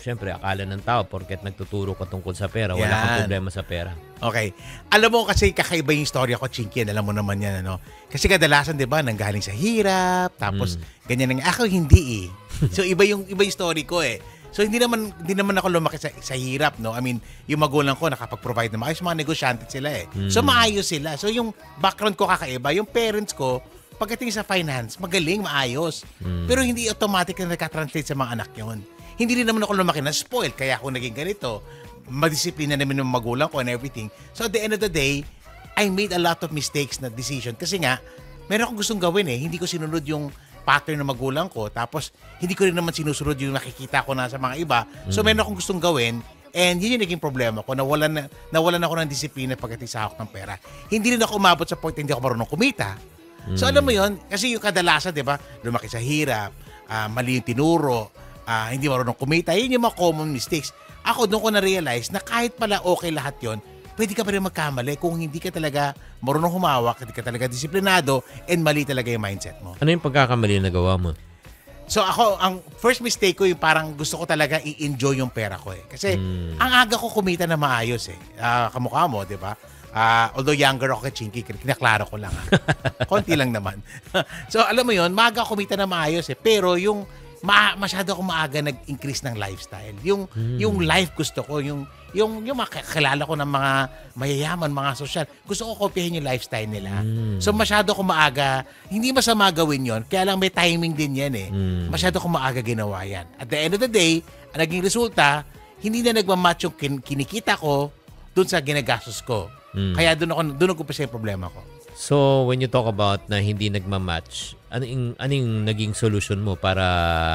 syempre, akala ng tao, porket nagtuturo ka tungkol sa pera, wala kang problema sa pera. Okay. Alam mo kasi kakaiba yung istorya ko, Chinky, alam mo naman yan, ano? Kasi kadalasan, di ba, nanggaling sa hirap, tapos ganyan. Ako hindi eh. So, iba yung story ko eh. So, hindi naman ako lumaki sa hirap, no? I mean, yung magulang ko nakapag-provide na maayos, mga negosyante sila eh. So, maayos sila. So, yung background ko kakaiba, yung parents ko, pagdating sa finance, magaling, maayos. Pero hindi automatic na nakatranslate sa mga anak yun. Hindi rin naman ako lumaki na spoiled, kaya ako naging ganito. Madisiplina naman ng magulang ko and everything. So at the end of the day, I made a lot of mistakes na decision. Kasi nga, meron akong gustong gawin eh. Hindi ko sinunod yung pattern ng magulang ko. Tapos, hindi ko rin naman sinusunod yung nakikita ko na sa mga iba. So meron akong gustong gawin. And yun yung naging problema ko. Nawalan ako ng disiplina pagdating sa hawak ng pera. Hindi rin ako umabot sa point na hindi ako marunong kumita. So alam mo yun, kasi yung kadalasan, di ba, lumaki sa hirap, mali yung tinuro, hindi marunong kumita, yun yung mga common mistakes. Ako, doon ko na-realize na kahit pala okay lahat yun, pwede ka pa rin magkamali kung hindi ka talaga marunong humawak, hindi ka talaga disiplinado, and mali talaga yung mindset mo. Ano yung pagkakamali na gawa mo? So ako, ang first mistake ko yung parang gusto ko talaga i-enjoy yung pera ko eh. Kasi ang aga ko kumita na maayos eh. Kamukha mo, di ba? Although younger ako kay Chinky, kinaklaro ko lang. Konti lang naman. So alam mo yun, maaga kumita na maayos eh. Pero yung masyado ako maaga nag-increase ng lifestyle. Yung life gusto ko, yung makakilala ko ng mga mayayaman, mga social. Gusto ko kopyahin yung lifestyle nila. So masyado ako maaga, hindi masama gawin yon, kaya lang may timing din yan eh. Masyado ako maaga ginawa yan. At the end of the day, ang naging resulta, hindi na nagmamatch yung kinikita ko dun sa ginagastos ko. Kaya doon ko pa siya yung problema ko. So, when you talk about na hindi nagma-match, ano yung naging solution mo para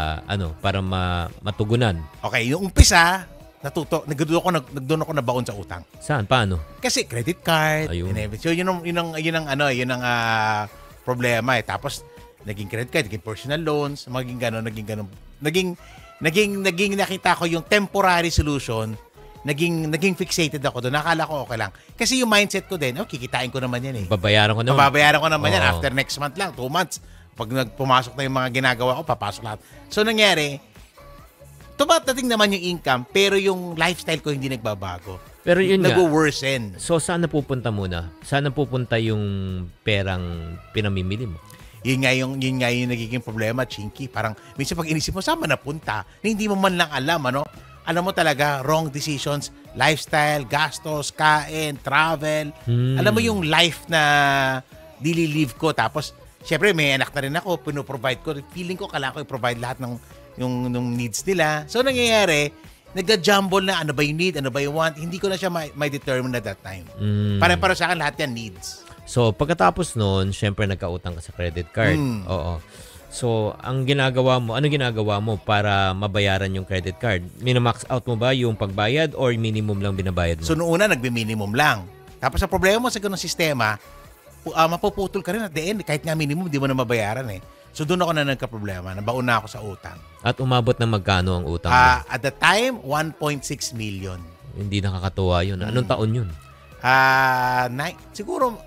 matugunan? Okay, yung umpisa, nagdoon ako nabaon sa utang. Saan? Paano? Kasi credit card, ayun. So yun ang problema eh. Tapos naging credit card, naging personal loans, naging nakita ko yung temporary solution. Naging fixated ako doon. Nakala ko okay lang. Kasi yung mindset ko din, kikitain ko naman yan eh. Babayaran ko naman yan after next month lang, 2 months. Pag pumasok na yung mga ginagawa ko, papasok lahat. So nangyari, tumatating naman yung income, pero yung lifestyle ko hindi nagbabago. Pero yun nag-worsen. So saan napupunta muna? Saan napupunta yung perang pinamimili mo? Yun nga yung nagiging problema, Chinky. Parang minsan pag inisip mo, saan man napunta? Na hindi mo man lang alam, ano? Alam mo talaga, wrong decisions, lifestyle, gastos, kain, travel. Alam mo yung life na daily life ko. Tapos, syempre may anak na rin ako, pinoprovide ko. Feeling ko, kailangan ko i-provide lahat ng needs nila. So, nangyayari, nagja-jumble na ano ba yung need, ano ba yung want. Hindi ko na siya may determine at that time. Para sa akin, lahat yan needs. So, pagkatapos noon, syempre nagkautang ka sa credit card. Oo. So, anong ginagawa mo para mabayaran yung credit card? Minamax out mo ba yung pagbayad or minimum lang binabayad mo? So, noong una, nagbe-minimum lang. Tapos, sa problema mo sa ganung sistema, mapuputol ka rin at the end. Kahit nga minimum, di mo na mabayaran eh. So, doon ako na nagka-problema. Nabaon na ako sa utang. At umabot na magkano ang utang mo? At the time, 1.6 million. Hindi nakakatuwa yun. Anong taon yun? Siguro,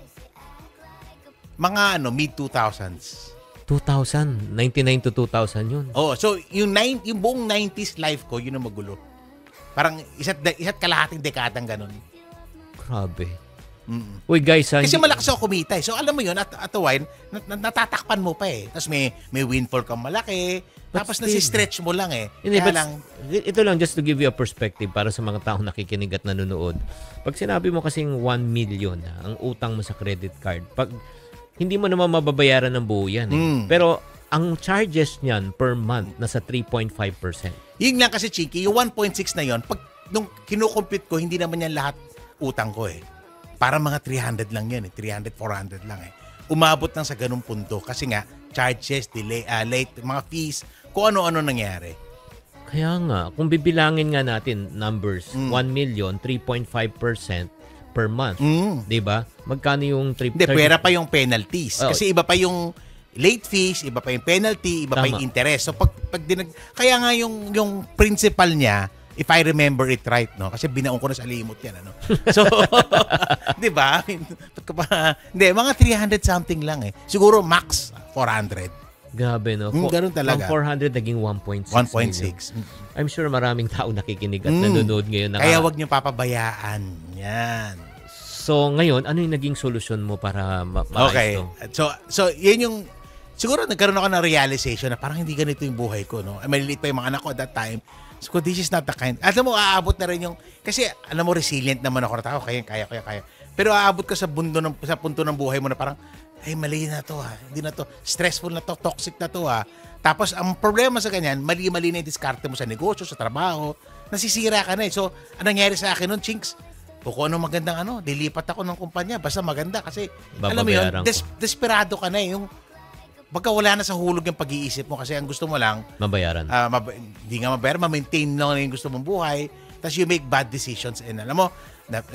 mga mid-2000s. 2000, 99 to 2000 yun. Oh, so yung buong 90s life ko, yun ang magulo. Parang isa't kalahating dekadang ganun. Grabe. Uy guys, kasi malakas ako kumita eh. So alam mo yun, at a while, natatakpan mo pa eh. Tapos may windfall kang malaki. Tapos nasi-stretch mo lang eh. Ito lang, just to give you a perspective para sa mga taong nakikinig at nanonood. Pag sinabi mo kasing 1 million ang utang mo sa credit card, pag hindi mo naman mababayaran ng buo yan. Pero ang charges niyan per month nasa 3.5%. Yun lang kasi, Chiki, yung 1.6 na yun, pag nung kinukompute ko, hindi naman yan lahat utang ko eh. Para mga 300 lang yan eh. 300, 400 lang eh. Umabot lang sa ganung punto kasi nga, charges, delay, late, mga fees, kung ano-ano nangyari. Kaya nga, kung bibilangin nga natin numbers, 1 million, 3.5%, per month. 'Di ba? Magkano yung Hindi, pera pa yung penalties. Kasi iba pa yung late fees, iba pa yung penalty, iba pa yung interest. So pag kaya nga yung principal niya, if I remember it right, no? Kasi binaon ko na sa limot yan, ano. So, 'di ba? Hindi, mga 300 something lang eh. Siguro max 400. Grabe, no? Ganun talaga. From 400 naging 1.6 million. 1.6. I'm sure maraming tao nakikinig at nanonood ngayon. Kaya wag niyo papabayaan. Yan. So, ngayon, ano yung naging solusyon mo para Okay. maayos to? So, yun yung, siguro nagkaroon ako ng realization na parang hindi ganito yung buhay ko, no? Maliliit pa yung mga anak ko at that time. So, this is not the kind. Alam mo, aabot na rin yung, kasi alam mo, resilient naman ako na tao. Kaya. Pero aabot ka sa punto ng buhay mo na parang, ay, mali na to ha. Hindi na to. Stressful na to. Toxic na to ha. Tapos, ang problema sa ganyan, mali-mali na yung diskarte mo sa negosyo, sa trabaho. Nasisira ka na eh. So, anong nangyari sa akin nun, Chinks? Kung ano magandang dilipat ako ng kumpanya. Basta maganda kasi, alam mo yun, desperado ka na eh. Yung, baka wala na sa hulog yung pag-iisip mo kasi ang gusto mo lang, Mabayaran. hindi nga mabayaran, ma-maintain lang yung gusto mong buhay. Tapos you make bad decisions. And alam mo,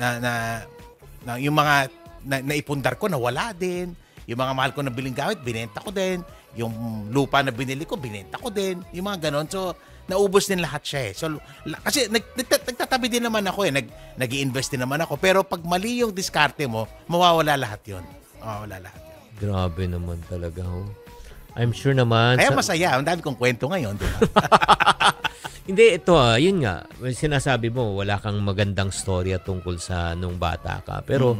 yung mga naipundar ko, nawala din. Yung mga mahal ko na biling gamit, binenta ko din. Yung lupa na binili ko, binenta ko din. Yung mga ganon. So, naubos din lahat siya eh. So, kasi nagtatabi din naman ako eh. Nag-i-invest din naman ako. Pero pag mali yung diskarte mo, mawawala lahat yun. Mawawala lahat yun. Grabe naman talaga. Oh. I'm sure naman. Kaya masaya. Ang dami kong kwento ngayon. Diba? Hindi, ito yun nga. Sinasabi mo, wala kang magandang storya tungkol sa nung bata ka. Pero,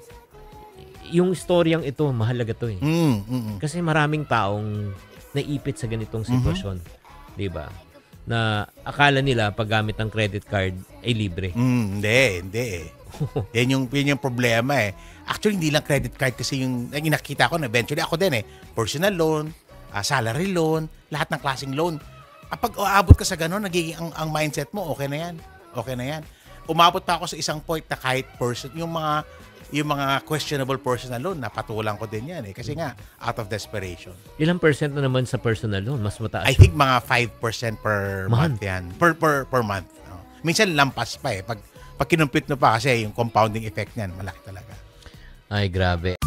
yung storyang ito, mahalaga to eh. Kasi maraming taong naipit sa ganitong sitwasyon. Diba? Na akala nila paggamit ng credit card ay libre. Hindi. Yan yung problema eh. Actually, hindi lang credit card kasi yung nakita ko na eventually ako din eh. Personal loan, salary loan, lahat ng klaseng loan. Pag aabot ka sa gano'n, nagiging ang mindset mo, okay na yan. Okay na yan. Umabot pa ako sa isang point na kahit yung mga questionable personal loan, napatulang ko din yan eh. Kasi nga, out of desperation. Ilang percent na naman sa personal loan? Mas mataas. I think mga 5% per month yan. Per month. Minsan lampas pa eh. Pag kinumpit mo pa kasi yung compounding effect niyan, malaki talaga. Ay, grabe.